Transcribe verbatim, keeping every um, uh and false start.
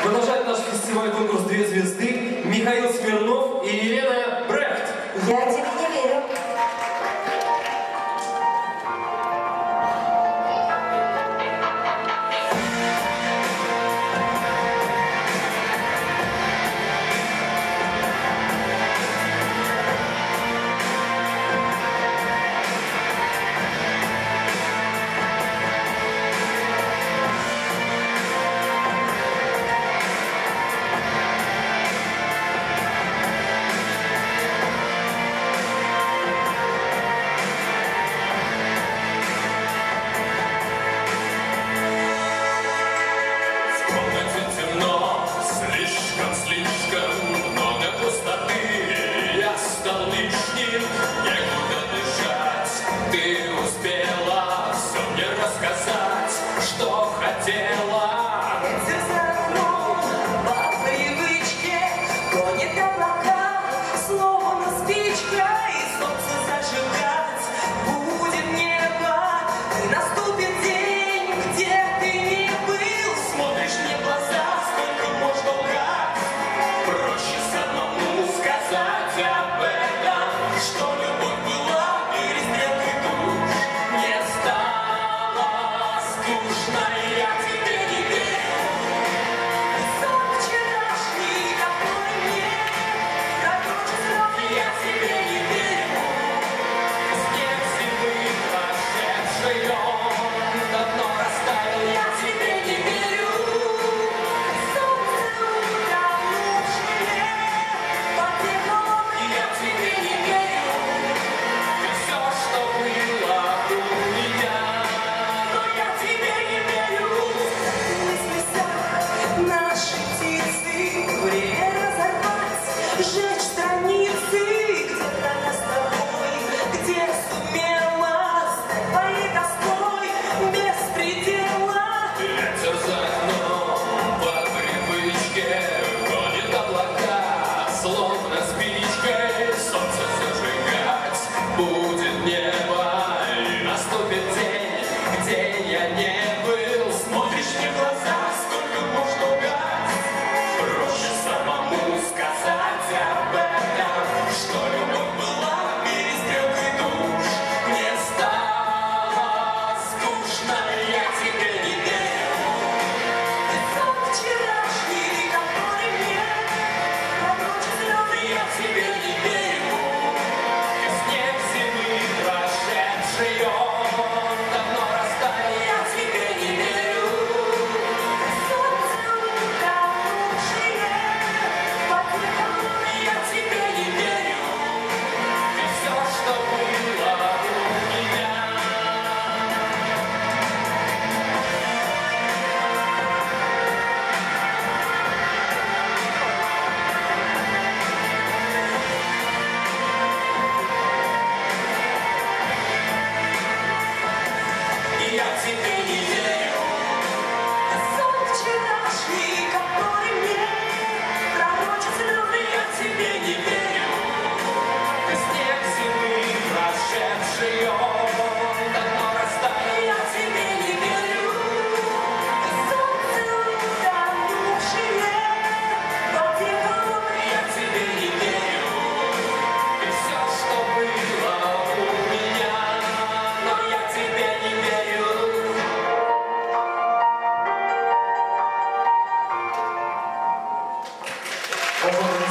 Продолжает наш фестиваль конкурс «Две звезды» Михаил Смирнов и Елена Брехт. Я тебе не верю. Что хотела, Ветер за окном, по привычке гонит облака, словно спичка, и солнце зажигать будет небо, и наступит день, где ты не был. Смотришь мне в глаза, сколько можно лгать, проще самому сказать об этом, что любовь была перестрелкой душ, не стала скучно, я тебе не верю. сон вчерашний, который мне пророчит слов, Я тебе не верю. Снег зимы прошедший, он давно растаял. Я тебе не верю. солнце утонувшее под теплом. Я тебе не верю. И все, что было у меня, но я тебе не верю. Наши птицы, время разорвать, сжечь страницы, где-то я с тобой, где сумела стать твоей тоской без предела. Ветер за окном по привычке гонит облака, словно спичкой солнце зажигать будет небо, и наступит день, где я не был. Смотришь мне в глаза, сколько можно лгать, проще самому сказать об этом, что любовь была перестрелкой душ, не стало скучно, я тебе не верю. сон вчерашний, который мне пророчит слезы. Я тебе не верю. И снег зимы прошедший, он давно растаял. Я тебе не верю. Солнце утонувшее под теплом. Я тебе не верю. И все, что было у меня. Я тебе не верю. Сон вчерашний, который мне пророчит слезы. Я тебе не верю. И снег зимы прошедший, он давно растаял. Я тебе не верю. Солнце утонувшее под теплом. Я тебе не верю. И все, что было у меня, но я тебе не верю. Он